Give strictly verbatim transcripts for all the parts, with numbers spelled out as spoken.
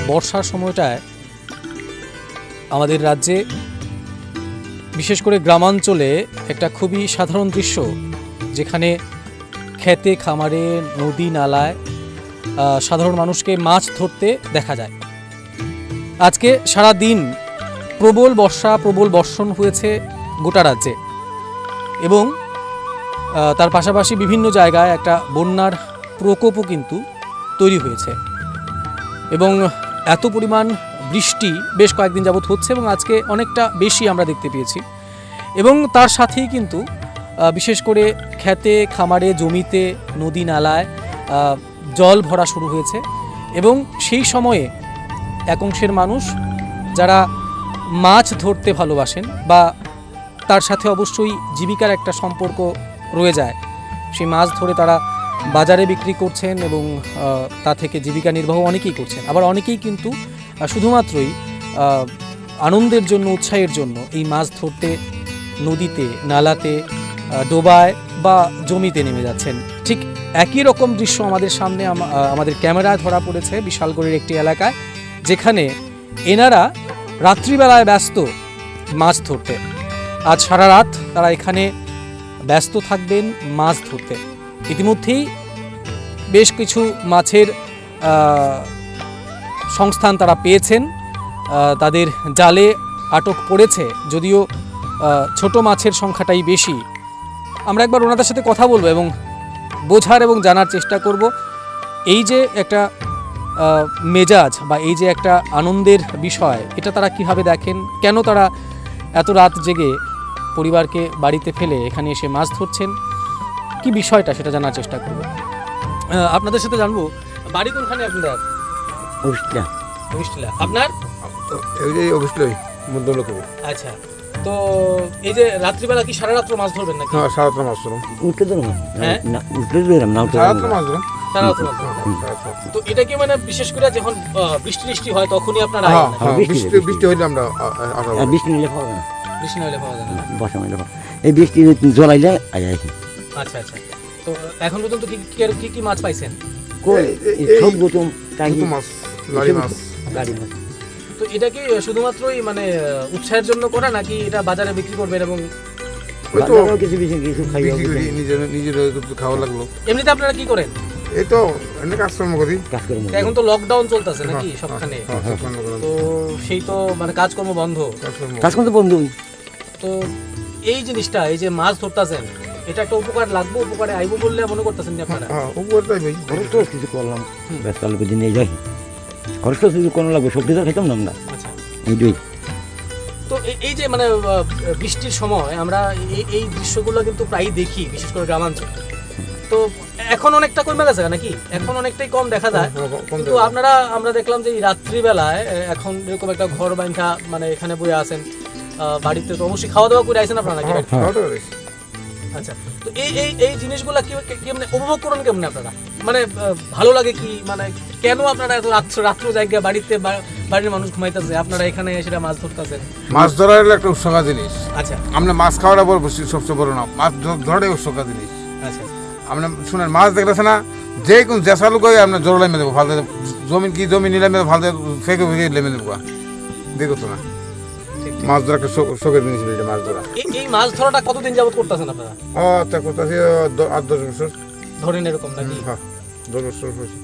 বর্ষার সময়টায় আমাদের রাজ্যে বিশেষ করে গ্রামাঞ্চলে একটা খুবই সাধারণ দৃশ্য, যেখানে খেতে খামারে নদী নালায় সাধারণ মানুষকে মাছ ধরতে দেখা যায়। আজকে সারা দিন প্রবল বর্ষা প্রবল বর্ষণ হয়েছে গোটা রাজ্যে, এবং তার পাশাপাশি বিভিন্ন জায়গায় একটা বন্যার প্রকোপও কিন্তু তৈরি হয়েছে। এবং এত পরিমাণ বৃষ্টি বেশ কয়েকদিন যাবৎ হচ্ছে এবং আজকে অনেকটা বেশি আমরা দেখতে পেয়েছি। এবং তার সাথেই কিন্তু বিশেষ করে খেতে খামারে জমিতে নদী নালায় জল ভরা শুরু হয়েছে। এবং সেই সময়ে এক অংশের মানুষ যারা মাছ ধরতে ভালোবাসেন বা তার সাথে অবশ্যই জীবিকার একটা সম্পর্ক রয়ে যায়, সেই মাছ ধরে তারা বাজারে বিক্রি করছেন এবং তা থেকে জীবিকা নির্বাহ অনেকেই করছেন। আবার অনেকেই কিন্তু শুধুমাত্রই আনন্দের জন্য উৎসাহের জন্য এই মাছ ধরতে নদীতে নালাতে ডোবায় বা জমিতে নেমে যাচ্ছেন। ঠিক একই রকম দৃশ্য আমাদের সামনে আমাদের ক্যামেরায় ধরা পড়েছে বিশালগড়ের একটি এলাকায়, যেখানে এনারা রাত্রিবেলায় ব্যস্ত মাছ ধরতে। আজ সারা রাত তারা এখানে ব্যস্ত থাকবেন মাছ ধরতে। ইতিমধ্যেই বেশ কিছু মাছের সংস্থান তারা পেয়েছেন, তাদের জালে আটক পড়েছে, যদিও ছোট মাছের সংখ্যাটাই বেশি। আমরা একবার ওনাদের সাথে কথা বলবো এবং বোঝার এবং জানার চেষ্টা করব এই যে একটা মেজাজ বা এই যে একটা আনন্দের বিষয়, এটা তারা কিভাবে দেখেন, কেন তারা এত রাত জেগে পরিবারকে বাড়িতে ফেলে এখানে এসে মাছ ধরছেন, কি বিষয়টা সেটা জানার চেষ্টা করব। আপনাদের সাথে জানবো, বাড়ি কোনখানে আপনার? অবস্থিলা। অবস্থিলা। আপনার? এই যে অবস্থিলাই মধ্যলক। আচ্ছা, তো এই যে রাত্রিবেলা কি সারা রাত্র মাছ ধরবেন নাকি? হ্যাঁ, সারা রাত্র মাছ ধরব। উঠতে ধরব হ্যাঁ না, উঠতে ধরব না, সারা রাত্র মাছ ধরব। সারা রাত্র মাছ ধরব। তো এটা কি মানে বিশেষ করে যখন বৃষ্টি বৃষ্টি হয় তখনই আপনারা? হ্যাঁ, বৃষ্টি বৃষ্টি হইলে আমরা আসা। বৃষ্টি নিলে পাওয়া যায় না। বৃষ্টি নিলে পাওয়া যায় না। বর্ষা নিলে পাওয়া। এই বৃষ্টি জলাইলে আয় আয়। আচ্ছা আচ্ছা। তো এখন পর্যন্ত কি কি কি মাছ পাইছেন? কই সব গোতম টাঙ্গি মাছ, লাড়ি মাছ, লাড়ি মাছ। তো এটা কি শুধুমাত্রই মানে উৎসাহের জন্য করা নাকি এটা বাজারে বিক্রি করবেন? এবং তো কিছু কিছু কিছু খাই নিজের নিজের খাওয়া লাগলো। এমনিতে আপনারা কি করেন? এই তো এমনি কাজকর্ম করি। কাজকর্ম এখন তো লকডাউন চলতেছে নাকি সবখানে, তো সেই তো মানে কাজকর্ম বন্ধ। কাজকর্ম তো বন্ধ। তো এই জিনিসটা, এই যে মাছ ধরতেছেন, এটা একটা উপকার লাগবে, উপকারে আইবো বললে মনে করতেছেন আপনারা? হ্যাঁ, উপকার তাই ভাই। খরচ তো কিছু করলাম, ব্যস্ত লোকের দিন এই যাই, খরচ তো কিছু কোনো লাগবে, সবজি তো খেতাম না আমরা। আচ্ছা, এইটাই। তো এই যে মানে বৃষ্টির সময় আমরা এই এই দৃশ্যগুলো কিন্তু প্রায় দেখি, বিশেষ করে গ্রামাঞ্চল। তো এখন অনেকটা কমে গেছে নাকি? এখন অনেকটাই কম দেখা যায়। কিন্তু আপনারা, আমরা দেখলাম যে রাত্রিবেলায় এখন এরকম একটা ঘর বাঁধা মানে এখানে বসে আছেন, বাড়িতে তো অবশ্যই খাওয়া দাওয়া করে আইছেন আপনারা নাকি? আচ্ছা, তো এই এই এই জিনিসগুলো কি কেমনে উপভোগ করেন, কেমনে আপনারা? মানে ভালো লাগে কি? মানে কেন আপনারা এত রাত্র রাত্র জায়গায় বাড়িতে বাড়ির মানুষ ঘুমাইতেছে, আপনারা এখানে এসে মাছ ধরতেছেন? মাছ ধরা হলো একটা উৎসকা জিনিস। আচ্ছা, আমরা মাছ খাওয়াটা বড় সবচেয়ে বড় না, মাছ ধরাটাই উৎসকা জিনিস। আচ্ছা, আমরা শুনেন মাছ দেখতেছে না, যে কোন জেসা লোক আমরা জোর লাইমে দেবো, ফালতে জমি কি জমি নিলামে ফালতে ফেঁকে ফেঁকে লেমে দেবো, দেখো তো না। মাছ ধরা একটা শখের জিনিস, মাছ ধরা। এই মাছ ধরাটা কতদিন যাবত করতেছেন আপনারা? ও তা করতেছি আট দশ বছর ধরেন এরকম নাকি? হ্যাঁ, দশ বছর হয়েছে।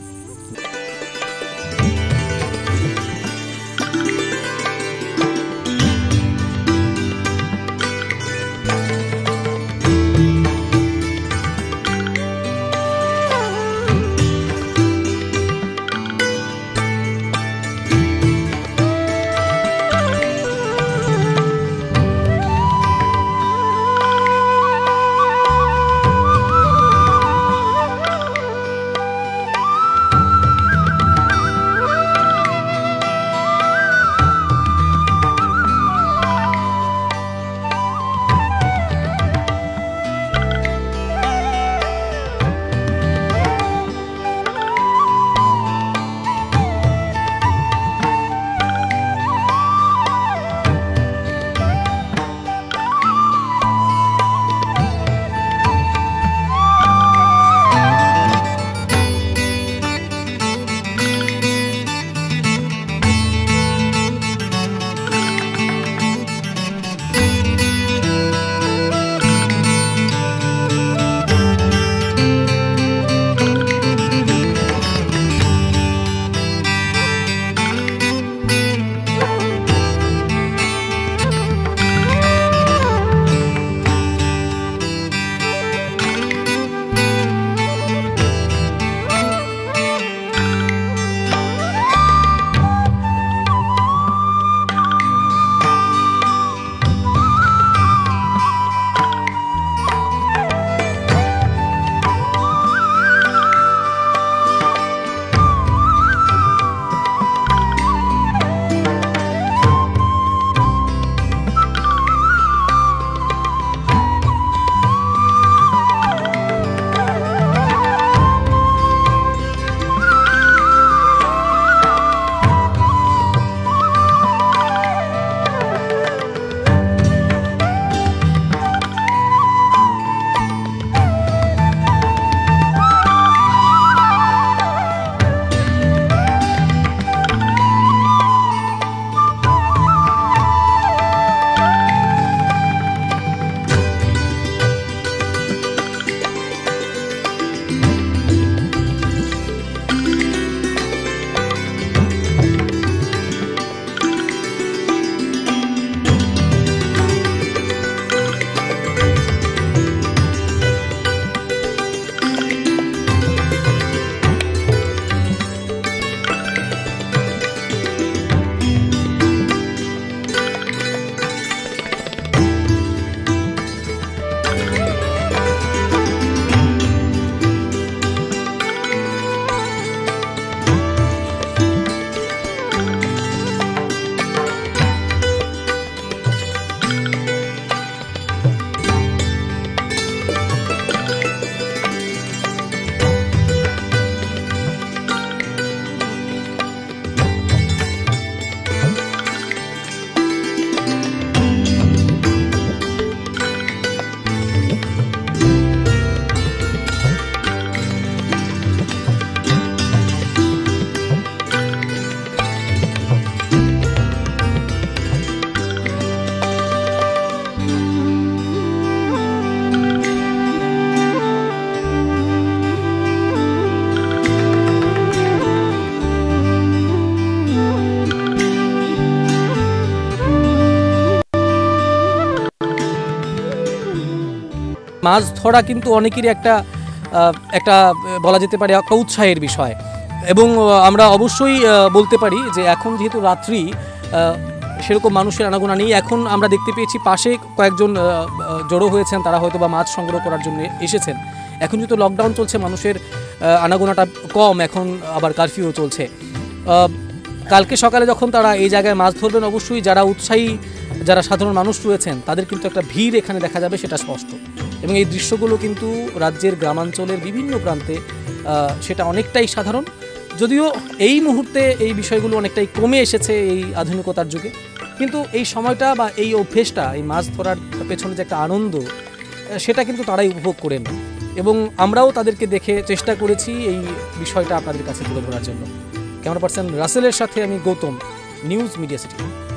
মাছ ধরা কিন্তু অনেকেরই একটা একটা বলা যেতে পারে একটা উৎসাহের বিষয়, এবং আমরা অবশ্যই বলতে পারি যে এখন যেহেতু রাত্রি সেরকম মানুষের আনাগোনা নেই। এখন আমরা দেখতে পেয়েছি পাশে কয়েকজন জড়ো হয়েছেন, তারা হয়তো বা মাছ সংগ্রহ করার জন্য এসেছেন। এখন যেহেতু লকডাউন চলছে মানুষের আনাগোনাটা কম, এখন আবার কারফিউ চলছে। কালকে সকালে যখন তারা এই জায়গায় মাছ ধরবেন, অবশ্যই যারা উৎসাহী যারা সাধারণ মানুষ রয়েছেন তাদের কিন্তু একটা ভিড় এখানে দেখা যাবে, সেটা স্পষ্ট। এবং এই দৃশ্যগুলো কিন্তু রাজ্যের গ্রামাঞ্চলের বিভিন্ন প্রান্তে সেটা অনেকটাই সাধারণ, যদিও এই মুহূর্তে এই বিষয়গুলো অনেকটাই কমে এসেছে এই আধুনিকতার যুগে। কিন্তু এই সময়টা বা এই অভ্যেসটা, এই মাছ ধরার পেছনে যে একটা আনন্দ, সেটা কিন্তু তারাই উপভোগ করেন, এবং আমরাও তাদেরকে দেখে চেষ্টা করেছি এই বিষয়টা আপনাদের কাছে তুলে ধরার জন্য। ক্যামেরা পার্সন রাসেলের সাথে আমি গৌতম, নিউজ মিডিয়া সিটি।